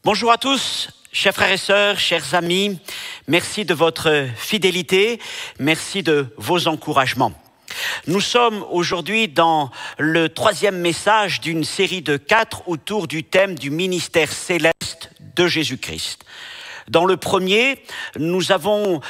Bonjour à tous, chers frères et sœurs, chers amis. Merci de votre fidélité, merci de vos encouragements. Nous sommes aujourd'hui dans le 3e message d'une série de 4 autour du thème du ministère céleste de Jésus-Christ. Dans le premier, nous avons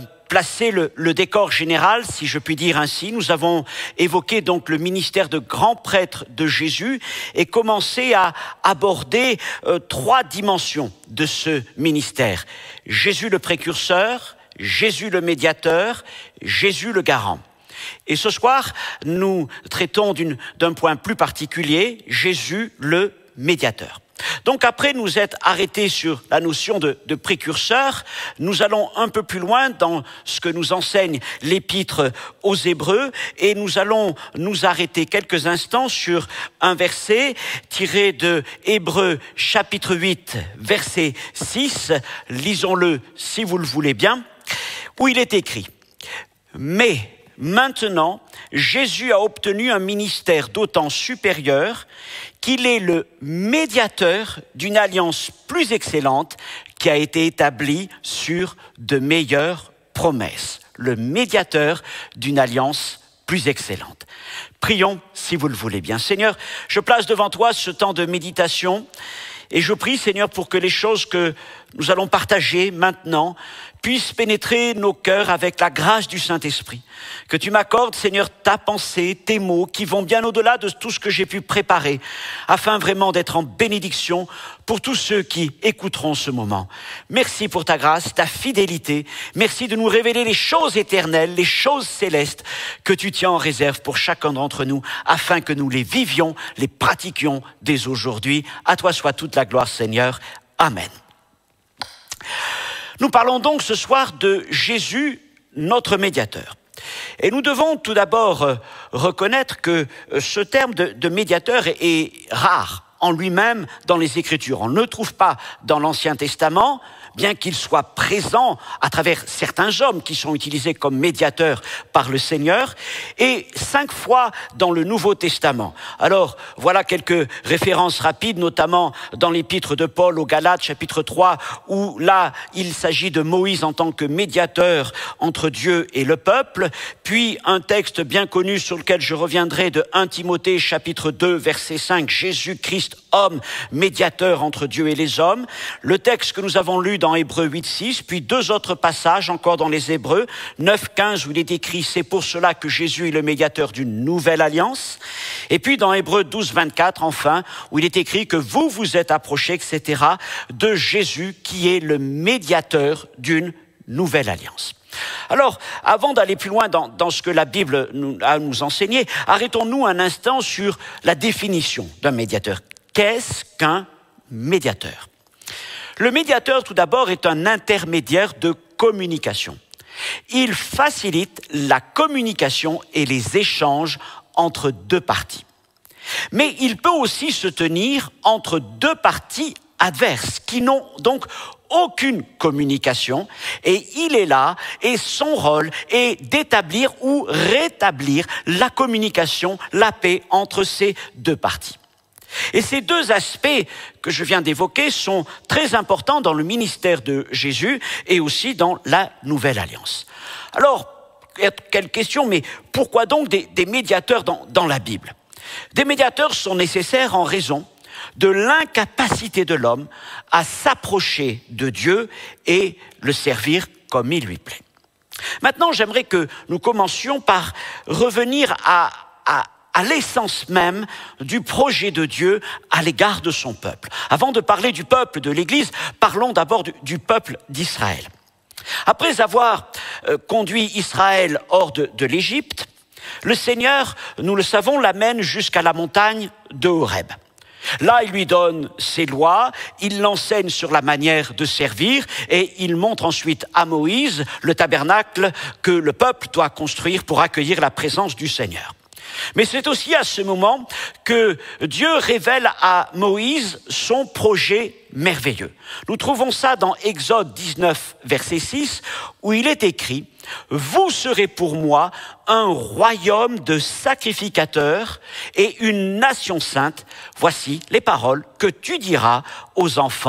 placé le décor général, si je puis dire ainsi. Nous avons évoqué donc le ministère de grand prêtre de Jésus et commencé à aborder 3 dimensions de ce ministère. Jésus le précurseur, Jésus le médiateur, Jésus le garant. Et ce soir, nous traitons d'un point plus particulier, Jésus le médiateur. Donc après nous être arrêtés sur la notion de précurseur, nous allons un peu plus loin dans ce que nous enseigne l'épître aux Hébreux et nous allons nous arrêter quelques instants sur un verset tiré de Hébreux chapitre 8, verset 6, lisons-le si vous le voulez bien, où il est écrit « Mais maintenant, Jésus a obtenu un ministère d'autant supérieur qu'il est le médiateur d'une alliance plus excellente qui a été établie sur de meilleures promesses. Le médiateur d'une alliance plus excellente. Prions si vous le voulez bien. Seigneur, je place devant toi ce temps de méditation et je prie, Seigneur, pour que les choses que nous allons partager maintenant puissent pénétrer nos cœurs avec la grâce du Saint-Esprit. Que tu m'accordes, Seigneur, ta pensée, tes mots qui vont bien au-delà de tout ce que j'ai pu préparer, afin vraiment d'être en bénédiction pour tous ceux qui écouteront ce moment. Merci pour ta grâce, ta fidélité. Merci de nous révéler les choses éternelles, les choses célestes que tu tiens en réserve pour chacun d'entre nous, afin que nous les vivions, les pratiquions dès aujourd'hui. À toi soit toute la gloire, Seigneur. Amen. Nous parlons donc ce soir de Jésus, notre médiateur. Et nous devons tout d'abord reconnaître que ce terme de médiateur est rare en lui-même dans les Écritures. On ne le trouve pas dans l'Ancien Testament, bien qu'il soit présent à travers certains hommes qui sont utilisés comme médiateurs par le Seigneur, et 5 fois dans le Nouveau Testament. Alors, voilà quelques références rapides, notamment dans l'épître de Paul aux Galates, chapitre 3, où là, il s'agit de Moïse en tant que médiateur entre Dieu et le peuple, puis un texte bien connu sur lequel je reviendrai de 1 Timothée, chapitre 2, verset 5, Jésus-Christ, homme, médiateur entre Dieu et les hommes, le texte que nous avons lu dans Hébreux 8, 6, puis 2 autres passages encore dans les Hébreux, 9, 15, où il est écrit « C'est pour cela que Jésus est le médiateur d'une nouvelle alliance », et puis dans Hébreux 12, 24, enfin, où il est écrit que vous vous êtes approchés, etc., de Jésus qui est le médiateur d'une nouvelle alliance. Alors, avant d'aller plus loin dans ce que la Bible a à nous enseigner, arrêtons-nous un instant sur la définition d'un médiateur. Qu'est-ce qu'un médiateur ? Le médiateur, tout d'abord, est un intermédiaire de communication. Il facilite la communication et les échanges entre 2 parties. Mais il peut aussi se tenir entre 2 parties adverses qui n'ont donc aucune communication, et il est là, et son rôle est d'établir ou rétablir la communication, la paix entre ces 2 parties. Et ces 2 aspects que je viens d'évoquer sont très importants dans le ministère de Jésus et aussi dans la Nouvelle Alliance. Alors, quelle question, mais pourquoi donc des médiateurs dans la Bible ? Des médiateurs sont nécessaires en raison de l'incapacité de l'homme à s'approcher de Dieu et le servir comme il lui plaît. Maintenant, j'aimerais que nous commencions par revenir à l'essence même du projet de Dieu à l'égard de son peuple. Avant de parler du peuple de l'Église, parlons d'abord du peuple d'Israël. Après avoir conduit Israël hors de l'Égypte, le Seigneur, nous le savons, l'amène jusqu'à la montagne de Horeb. Là, il lui donne ses lois, il l'enseigne sur la manière de servir et il montre ensuite à Moïse le tabernacle que le peuple doit construire pour accueillir la présence du Seigneur. Mais c'est aussi à ce moment que Dieu révèle à Moïse son projet merveilleux. Nous trouvons ça dans Exode 19, verset 6, où il est écrit « Vous serez pour moi un royaume de sacrificateurs et une nation sainte. Voici les paroles que tu diras aux enfants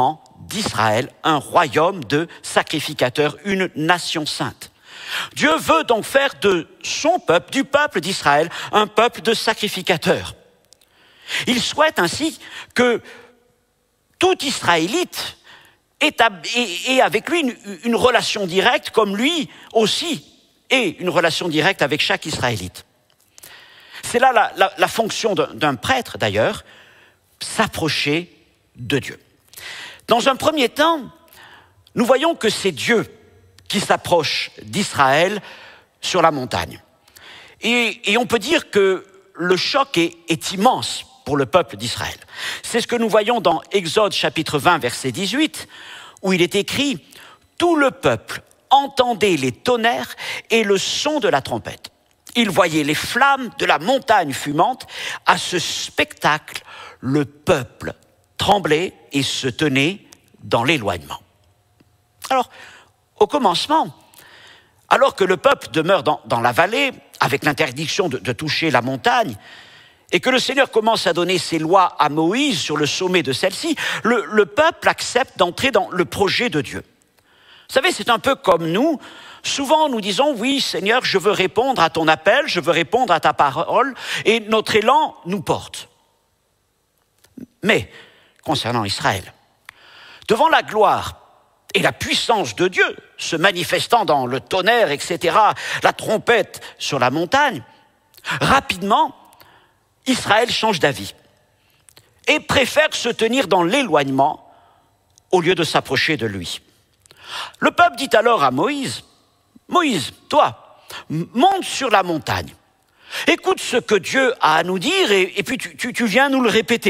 d'Israël un royaume de sacrificateurs, une nation sainte. Dieu veut donc faire de son peuple, du peuple d'Israël, un peuple de sacrificateurs. Il souhaite ainsi que tout Israélite ait avec lui une relation directe, comme lui aussi ait une relation directe avec chaque Israélite. C'est là la fonction d'un prêtre, d'ailleurs, s'approcher de Dieu. Dans un premier temps, nous voyons que c'est Dieu qui s'approche d'Israël sur la montagne. Et on peut dire que le choc est immense pour le peuple d'Israël. C'est ce que nous voyons dans Exode chapitre 20, verset 18, où il est écrit « Tout le peuple entendait les tonnerres et le son de la trompette. Il voyait les flammes de la montagne fumante. À ce spectacle, le peuple tremblait et se tenait dans l'éloignement. » Alors, au commencement, alors que le peuple demeure dans la vallée, avec l'interdiction de toucher la montagne, et que le Seigneur commence à donner ses lois à Moïse sur le sommet de celle-ci, le peuple accepte d'entrer dans le projet de Dieu. Vous savez, c'est un peu comme nous. Souvent, nous disons, oui, Seigneur, je veux répondre à ton appel, je veux répondre à ta parole, et notre élan nous porte. Mais, concernant Israël, devant la gloire et la puissance de Dieu, se manifestant dans le tonnerre, etc., la trompette sur la montagne, rapidement, Israël change d'avis et préfère se tenir dans l'éloignement au lieu de s'approcher de lui. Le peuple dit alors à Moïse, « Moïse, toi, monte sur la montagne, écoute ce que Dieu a à nous dire et puis tu viens nous le répéter. »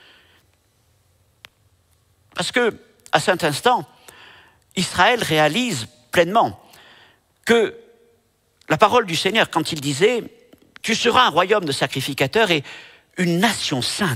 Parce que, à cet instant, Israël réalise pleinement que la parole du Seigneur, quand il disait « Tu seras un royaume de sacrificateurs et une nation sainte »,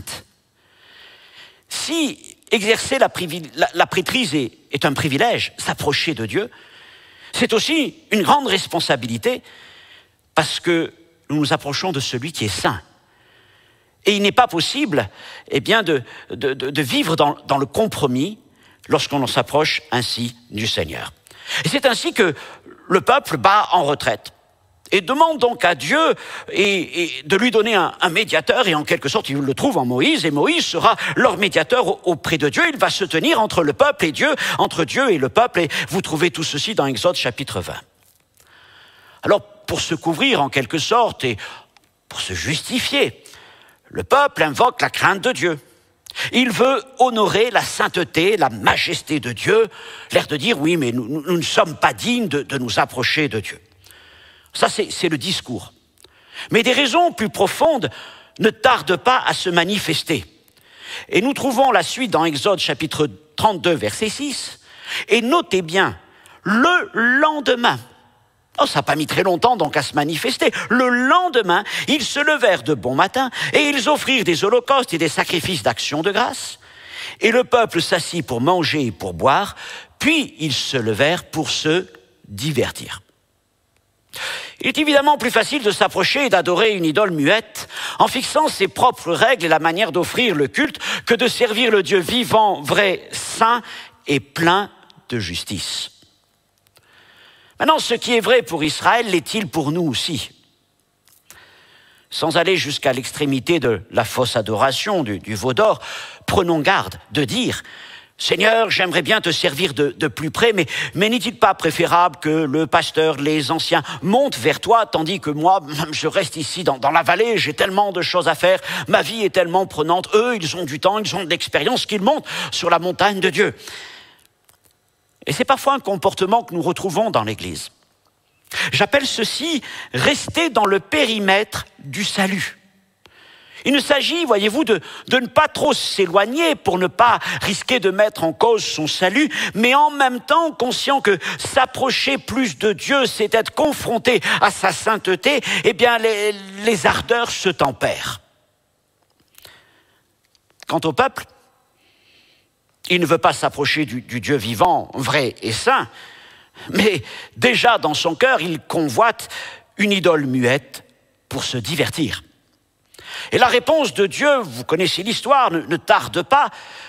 si exercer la prêtrise est un privilège, s'approcher de Dieu, c'est aussi une grande responsabilité parce que nous nous approchons de celui qui est saint. Et il n'est pas possible de vivre dans le compromis lorsqu'on s'approche ainsi du Seigneur. Et c'est ainsi que le peuple bat en retraite et demande donc à Dieu et de lui donner un médiateur, et en quelque sorte il le trouve en Moïse, et Moïse sera leur médiateur auprès de Dieu. Il va se tenir entre le peuple et Dieu, entre Dieu et le peuple, et vous trouvez tout ceci dans Exode chapitre 20. Alors, pour se couvrir en quelque sorte et pour se justifier, le peuple invoque la crainte de Dieu. Il veut honorer la sainteté, la majesté de Dieu, l'air de dire, oui, mais nous ne sommes pas dignes de nous approcher de Dieu. Ça, c'est le discours. Mais des raisons plus profondes ne tardent pas à se manifester. Et nous trouvons la suite dans Exode chapitre 32, verset 6. Et notez bien, le lendemain, ça n'a pas mis très longtemps donc à se manifester. Le lendemain, ils se levèrent de bon matin et ils offrirent des holocaustes et des sacrifices d'action de grâce. Et le peuple s'assit pour manger et pour boire, puis ils se levèrent pour se divertir. Il est évidemment plus facile de s'approcher et d'adorer une idole muette en fixant ses propres règles et la manière d'offrir le culte que de servir le Dieu vivant, vrai, saint et plein de justice. Maintenant, ce qui est vrai pour Israël l'est-il pour nous aussi? Sans aller jusqu'à l'extrémité de la fausse adoration, du veau d'or, prenons garde de dire « Seigneur, j'aimerais bien te servir de plus près, mais n'est-il pas préférable que le pasteur, les anciens montent vers toi, tandis que moi, je reste ici dans la vallée, j'ai tellement de choses à faire, ma vie est tellement prenante, eux, ils ont du temps, ils ont de l'expérience, qu'ils montent sur la montagne de Dieu. » Et c'est parfois un comportement que nous retrouvons dans l'Église. J'appelle ceci « rester dans le périmètre du salut ». Il ne s'agit, voyez-vous, de ne pas trop s'éloigner pour ne pas risquer de mettre en cause son salut, mais en même temps conscient que s'approcher plus de Dieu, c'est être confronté à sa sainteté, eh bien les ardeurs se tempèrent. Quant au peuple, il ne veut pas s'approcher du Dieu vivant, vrai et saint, mais déjà dans son cœur, il convoite une idole muette pour se divertir. Et la réponse de Dieu, vous connaissez l'histoire, ne tarde pas.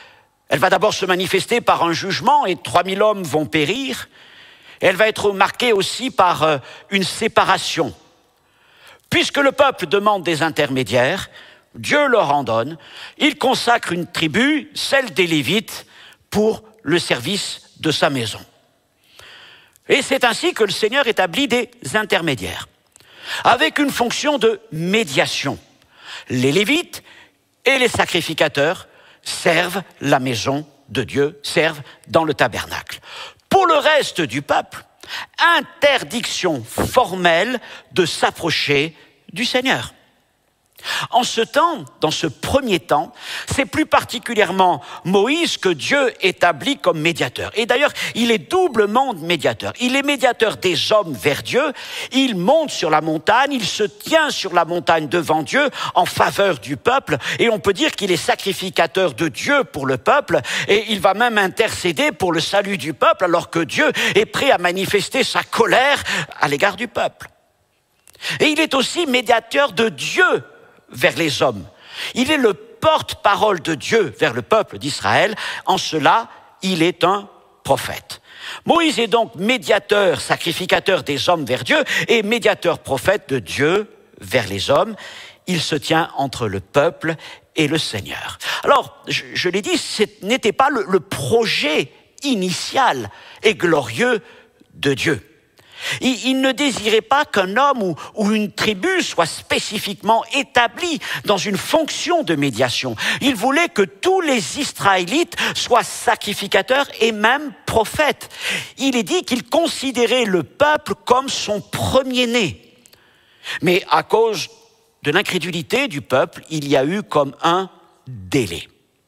Elle va d'abord se manifester par un jugement et 3000 hommes vont périr. Et elle va être marquée aussi par une séparation. Puisque le peuple demande des intermédiaires, Dieu leur en donne. Il consacre une tribu, celle des Lévites, pour le service de sa maison. Et c'est ainsi que le Seigneur établit des intermédiaires, avec une fonction de médiation. Les Lévites et les sacrificateurs servent la maison de Dieu, servent dans le tabernacle. Pour le reste du peuple, interdiction formelle de s'approcher du Seigneur. En ce temps, dans ce premier temps, c'est plus particulièrement Moïse que Dieu établit comme médiateur. Et d'ailleurs, il est doublement médiateur. Il est médiateur des hommes vers Dieu, il monte sur la montagne, il se tient sur la montagne devant Dieu en faveur du peuple, et on peut dire qu'il est sacrificateur de Dieu pour le peuple, et il va même intercéder pour le salut du peuple, alors que Dieu est prêt à manifester sa colère à l'égard du peuple. Et il est aussi médiateur de Dieu vers les hommes. Il est le porte-parole de Dieu vers le peuple d'Israël. En cela, il est un prophète. Moïse est donc médiateur, sacrificateur des hommes vers Dieu et médiateur prophète de Dieu vers les hommes. Il se tient entre le peuple et le Seigneur. Alors, je l'ai dit, ce n'était pas le projet initial et glorieux de Dieu. Il ne désirait pas qu'un homme ou une tribu soit spécifiquement établi dans une fonction de médiation. Il voulait que tous les Israélites soient sacrificateurs et même prophètes. Il est dit qu'il considérait le peuple comme son premier-né. Mais à cause de l'incrédulité du peuple, il y a eu comme un délai.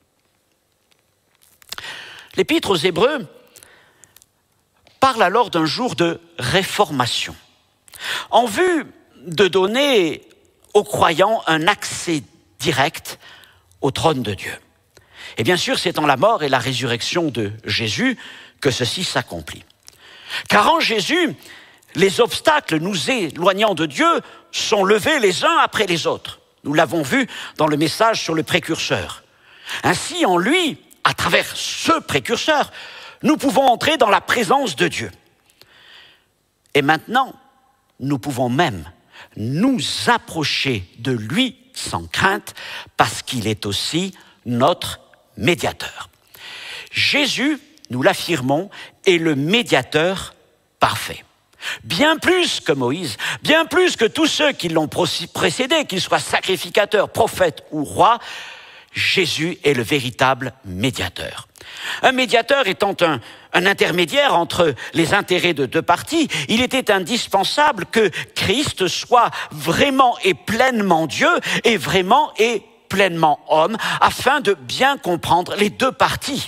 L'Épître aux Hébreux parle alors d'un jour de réformation, en vue de donner aux croyants un accès direct au trône de Dieu. Et bien sûr, c'est en la mort et la résurrection de Jésus que ceci s'accomplit. Car en Jésus, les obstacles nous éloignant de Dieu sont levés les uns après les autres. Nous l'avons vu dans le message sur le précurseur. Ainsi, en lui, à travers ce précurseur, nous pouvons entrer dans la présence de Dieu. Et maintenant, nous pouvons même nous approcher de lui sans crainte parce qu'il est aussi notre médiateur. Jésus, nous l'affirmons, est le médiateur parfait. Bien plus que Moïse, bien plus que tous ceux qui l'ont précédé, qu'ils soient sacrificateurs, prophètes ou rois, Jésus est le véritable médiateur. Un médiateur étant un intermédiaire entre les intérêts de deux parties, il était indispensable que Christ soit vraiment et pleinement Dieu et vraiment et pleinement homme, afin de bien comprendre les deux parties.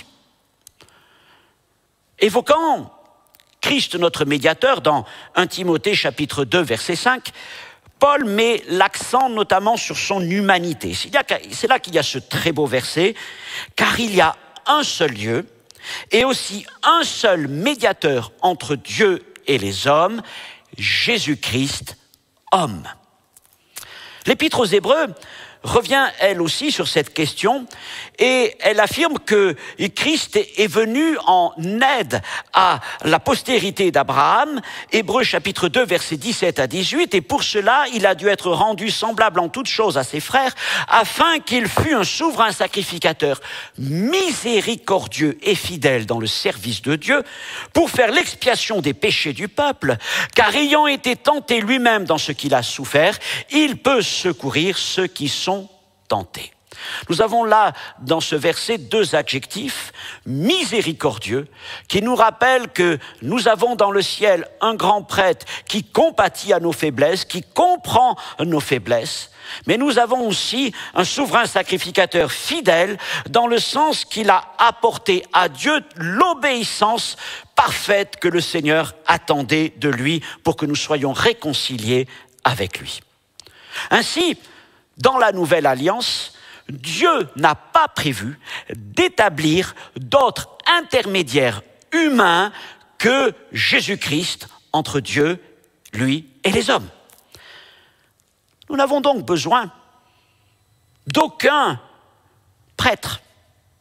Évoquant Christ notre médiateur dans 1 Timothée chapitre 2 verset 5, Paul met l'accent notamment sur son humanité. C'est là qu'il y a ce très beau verset, car il y a un seul Dieu et aussi un seul médiateur entre Dieu et les hommes, Jésus-Christ, homme. L'Épître aux Hébreux revient elle aussi sur cette question et elle affirme que Christ est venu en aide à la postérité d'Abraham, Hébreux chapitre 2 versets 17 à 18, et pour cela il a dû être rendu semblable en toutes choses à ses frères afin qu'il fût un souverain sacrificateur miséricordieux et fidèle dans le service de Dieu pour faire l'expiation des péchés du peuple, car ayant été tenté lui-même dans ce qu'il a souffert, il peut secourir ceux qui sont tentés. Nous avons là, dans ce verset, deux adjectifs, miséricordieux, qui nous rappellent que nous avons dans le ciel un grand prêtre qui compatit à nos faiblesses, qui comprend nos faiblesses, mais nous avons aussi un souverain sacrificateur fidèle, dans le sens qu'il a apporté à Dieu l'obéissance parfaite que le Seigneur attendait de lui pour que nous soyons réconciliés avec lui. Ainsi, dans la nouvelle alliance, Dieu n'a pas prévu d'établir d'autres intermédiaires humains que Jésus-Christ entre Dieu, lui et les hommes. Nous n'avons donc besoin d'aucun prêtre,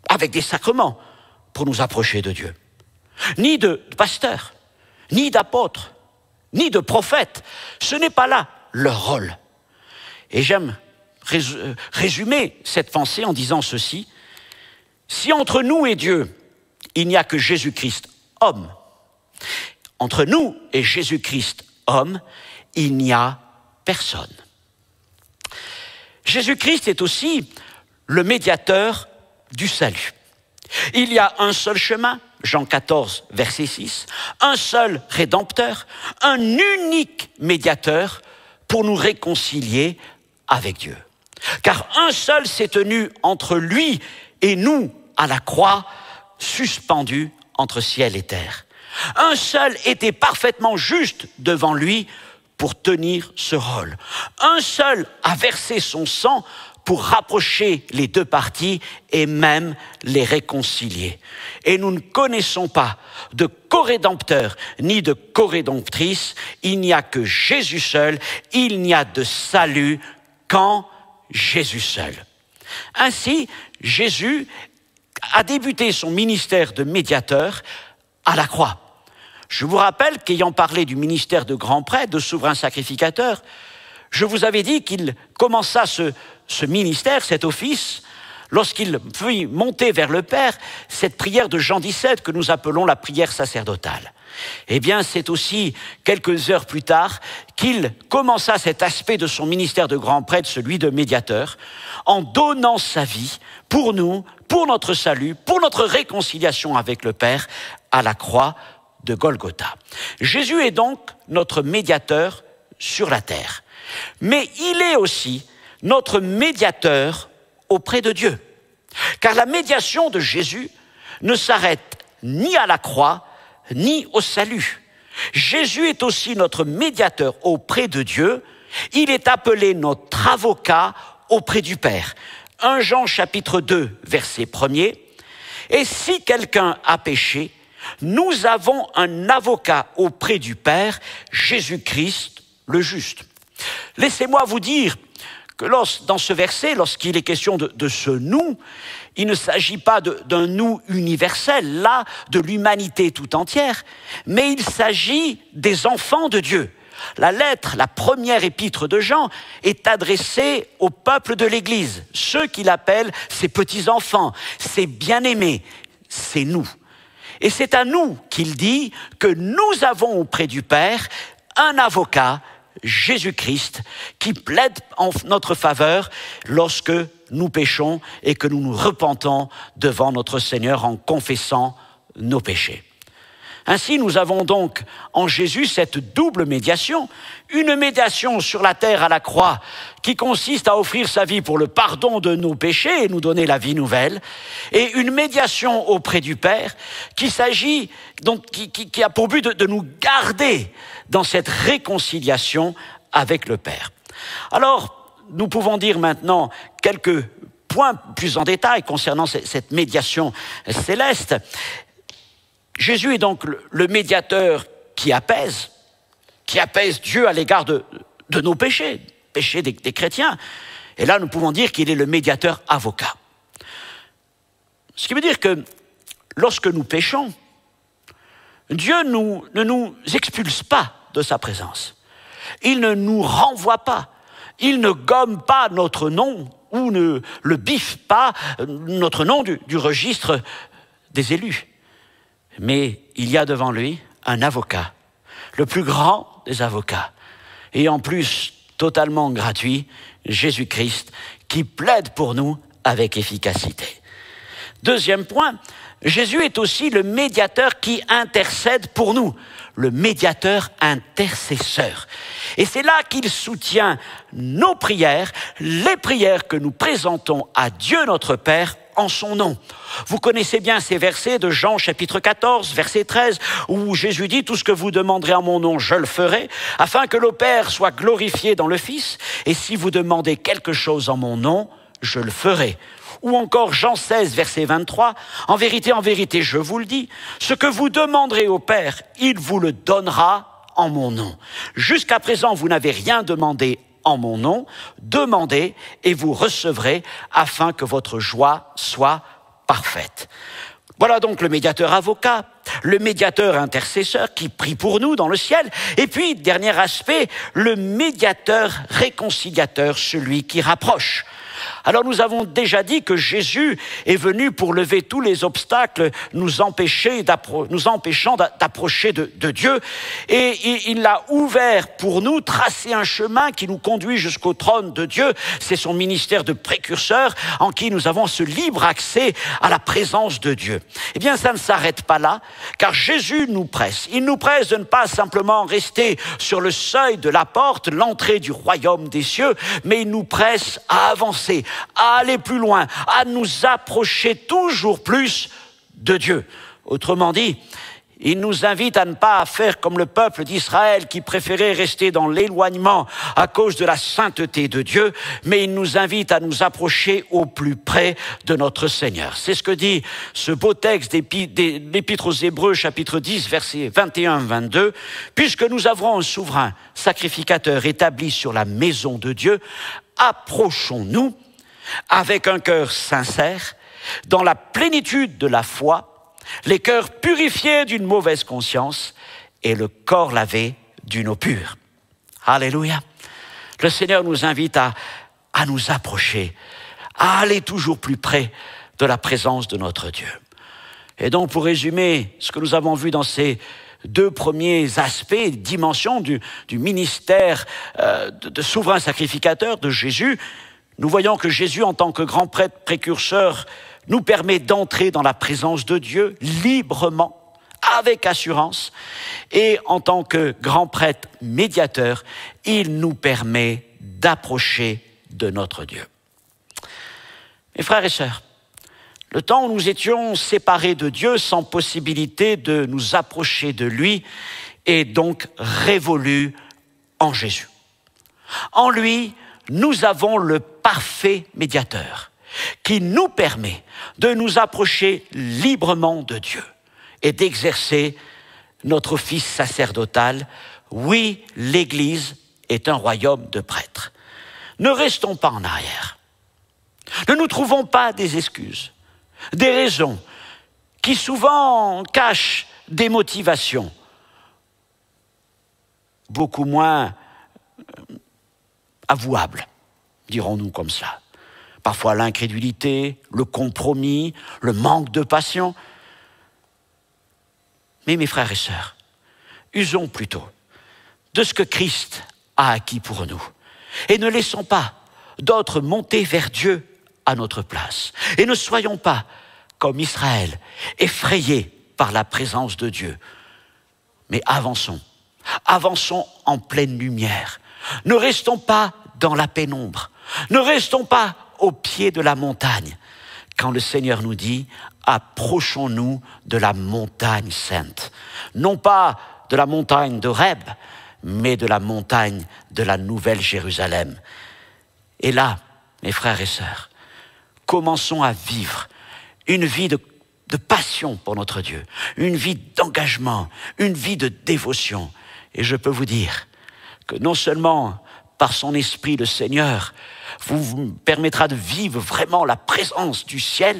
avec des sacrements pour nous approcher de Dieu. Ni de pasteurs, ni d'apôtres, ni de prophètes. Ce n'est pas là leur rôle. Et j'aime résumer cette pensée en disant ceci. Si entre nous et Dieu, il n'y a que Jésus-Christ, homme, entre nous et Jésus-Christ, homme, il n'y a personne. Jésus-Christ est aussi le médiateur du salut. Il y a un seul chemin, Jean 14, verset 6, un seul rédempteur, un unique médiateur pour nous réconcilier avec Dieu. Car un seul s'est tenu entre lui et nous à la croix, suspendu entre ciel et terre. Un seul était parfaitement juste devant lui pour tenir ce rôle. Un seul a versé son sang pour rapprocher les deux parties et même les réconcilier. Et nous ne connaissons pas de co-rédempteur ni de co-rédemptrice. Il n'y a que Jésus seul. Il n'y a de salut qu'en Jésus seul. Ainsi, Jésus a débuté son ministère de médiateur à la croix. Je vous rappelle qu'ayant parlé du ministère de grand prêtre, de souverain sacrificateur, je vous avais dit qu'il commença ce ministère, cet office, lorsqu'il fut monté vers le Père, cette prière de Jean 17 que nous appelons la prière sacerdotale. Eh bien, c'est aussi quelques heures plus tard qu'il commença cet aspect de son ministère de grand prêtre, celui de médiateur, en donnant sa vie pour nous, pour notre salut, pour notre réconciliation avec le Père à la croix de Golgotha. Jésus est donc notre médiateur sur la terre. Mais il est aussi notre médiateur auprès de Dieu. Car la médiation de Jésus ne s'arrête ni à la croix, ni au salut. Jésus est aussi notre médiateur auprès de Dieu. Il est appelé notre avocat auprès du Père. 1 Jean chapitre 2, verset 1er. Et si quelqu'un a péché, nous avons un avocat auprès du Père, Jésus-Christ le juste. Laissez-moi vous dire que dans ce verset, lorsqu'il est question de ce nous, il ne s'agit pas d'un nous universel, là, de l'humanité tout entière, mais il s'agit des enfants de Dieu. La lettre, la première épître de Jean, est adressée au peuple de l'Église, ceux qu'il appelle ses petits-enfants, ses bien-aimés, c'est nous. Et c'est à nous qu'il dit que nous avons auprès du Père un avocat, Jésus-Christ, qui plaide en notre faveur lorsque nous péchons et que nous nous repentons devant notre Seigneur en confessant nos péchés. Ainsi, nous avons donc en Jésus cette double médiation, une médiation sur la terre à la croix qui consiste à offrir sa vie pour le pardon de nos péchés et nous donner la vie nouvelle, et une médiation auprès du Père qui a pour but de nous garder dans cette réconciliation avec le Père. Alors, nous pouvons dire maintenant quelques points plus en détail concernant cette médiation céleste. Jésus est donc le médiateur qui apaise Dieu à l'égard de nos péchés des chrétiens. Et là, nous pouvons dire qu'il est le médiateur avocat. Ce qui veut dire que lorsque nous péchons, Dieu ne nous expulse pas de sa présence. Il ne nous renvoie pas. Il ne gomme pas notre nom ou ne le biffe pas, notre nom du registre des élus. Mais il y a devant lui un avocat, le plus grand des avocats, et en plus totalement gratuit, Jésus-Christ, qui plaide pour nous avec efficacité. Deuxième point, Jésus est aussi le médiateur qui intercède pour nous, le médiateur intercesseur. Et c'est là qu'il soutient nos prières, les prières que nous présentons à Dieu notre Père en son nom. Vous connaissez bien ces versets de Jean chapitre 14, verset 13, où Jésus dit « Tout ce que vous demanderez en mon nom, je le ferai, afin que le Père soit glorifié dans le Fils. Et si vous demandez quelque chose en mon nom, je le ferai. » Ou encore Jean 16, verset 23, « En vérité, je vous le dis, ce que vous demanderez au Père, il vous le donnera en mon nom. Jusqu'à présent, vous n'avez rien demandé en mon nom, demandez et vous recevrez afin que votre joie soit parfaite. Voilà donc le médiateur avocat, le médiateur intercesseur qui prie pour nous dans le ciel. Et puis, dernier aspect, le médiateur réconciliateur, celui qui rapproche. Alors nous avons déjà dit que Jésus est venu pour lever tous les obstacles nous empêchant d'approcher de Dieu. Et il l'a ouvert pour nous, tracé un chemin qui nous conduit jusqu'au trône de Dieu. C'est son ministère de précurseur en qui nous avons ce libre accès à la présence de Dieu. Eh bien, ça ne s'arrête pas là, car Jésus nous presse. Il nous presse de ne pas simplement rester sur le seuil de la porte, l'entrée du royaume des cieux, mais il nous presse à avancer, à aller plus loin, à nous approcher toujours plus de Dieu. Autrement dit, il nous invite à ne pas faire comme le peuple d'Israël qui préférait rester dans l'éloignement à cause de la sainteté de Dieu, mais il nous invite à nous approcher au plus près de notre Seigneur. C'est ce que dit ce beau texte de l'Épître aux Hébreux, chapitre 10, versets 21-22. Puisque nous avons un souverain sacrificateur établi sur la maison de Dieu, approchons-nous avec un cœur sincère, dans la plénitude de la foi, les cœurs purifiés d'une mauvaise conscience et le corps lavé d'une eau pure. Alléluia. Le Seigneur nous invite à nous approcher, à aller toujours plus près de la présence de notre Dieu. Et donc, pour résumer ce que nous avons vu dans ces deux premiers aspects, dimensions du ministère de souverain sacrificateur de Jésus, nous voyons que Jésus, en tant que grand prêtre précurseur, nous permet d'entrer dans la présence de Dieu librement, avec assurance. Et en tant que grand prêtre médiateur, il nous permet d'approcher de notre Dieu. Mes frères et sœurs, le temps où nous étions séparés de Dieu, sans possibilité de nous approcher de lui, est donc révolu en Jésus. En lui, nous avons le parfait médiateur qui nous permet de nous approcher librement de Dieu et d'exercer notre office sacerdotal. Oui, l'Église est un royaume de prêtres. Ne restons pas en arrière. Ne nous trouvons pas des excuses, des raisons qui souvent cachent des motivations beaucoup moins avouables, dirons-nous comme ça. Parfois l'incrédulité, le compromis, le manque de passion. Mais mes frères et sœurs, usons plutôt de ce que Christ a acquis pour nous. Et ne laissons pas d'autres monter vers Dieu à notre place. Et ne soyons pas, comme Israël, effrayés par la présence de Dieu. Mais avançons en pleine lumière. Ne restons pas dans la pénombre. Ne restons pas au pied de la montagne. Quand le Seigneur nous dit, approchons-nous de la montagne sainte. Non pas de la montagne d'Horeb, mais de la montagne de la Nouvelle Jérusalem. Et là, mes frères et sœurs, commençons à vivre une vie de passion pour notre Dieu, une vie d'engagement, une vie de dévotion. Et je peux vous dire que non seulement par son esprit, le Seigneur vous permettra de vivre vraiment la présence du ciel,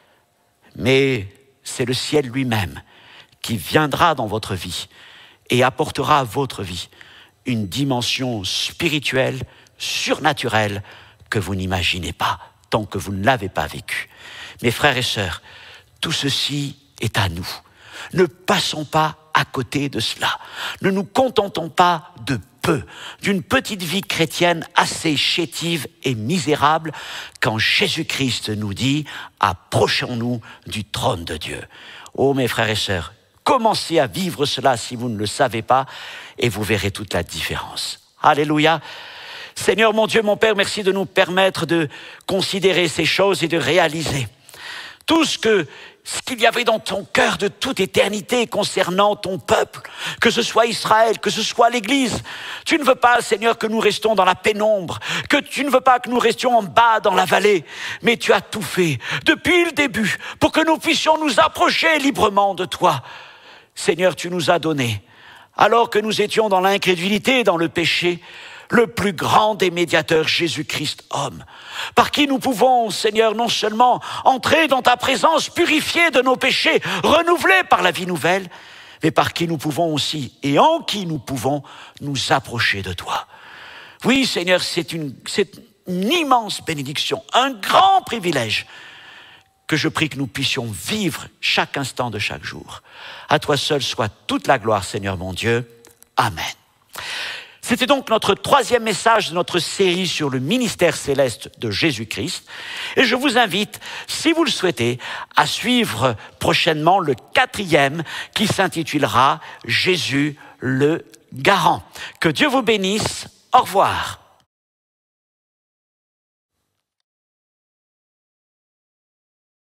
mais c'est le ciel lui-même qui viendra dans votre vie et apportera à votre vie une dimension spirituelle, surnaturelle que vous n'imaginez pas tant que vous ne l'avez pas vécu. Mes frères et sœurs, tout ceci est à nous. Ne passons pas à côté de cela. Ne nous contentons pas de peu, d'une petite vie chrétienne assez chétive et misérable, quand Jésus-Christ nous dit « Approchons-nous du trône de Dieu ». Oh mes frères et sœurs, commencez à vivre cela si vous ne le savez pas, et vous verrez toute la différence. Alléluia. Seigneur mon Dieu, mon Père, merci de nous permettre de considérer ces choses et de réaliser tout ce qu'il y avait dans ton cœur de toute éternité concernant ton peuple, que ce soit Israël, que ce soit l'Église. Tu ne veux pas, Seigneur, que nous restions dans la pénombre, que tu ne veux pas que nous restions en bas dans la vallée, mais tu as tout fait depuis le début pour que nous puissions nous approcher librement de toi. Seigneur, tu nous as donné, alors que nous étions dans l'incrédulité, dans le péché, le plus grand des médiateurs, Jésus-Christ homme, par qui nous pouvons, Seigneur, non seulement entrer dans ta présence, purifiés de nos péchés, renouvelés par la vie nouvelle, mais par qui nous pouvons aussi, et en qui nous pouvons nous approcher de toi. Oui, Seigneur, c'est une immense bénédiction, un grand privilège que je prie que nous puissions vivre chaque instant de chaque jour. À toi seul soit toute la gloire, Seigneur mon Dieu. Amen. C'était donc notre troisième message de notre série sur le ministère céleste de Jésus-Christ. Et je vous invite, si vous le souhaitez, à suivre prochainement le quatrième qui s'intitulera « Jésus le garant ». Que Dieu vous bénisse. Au revoir.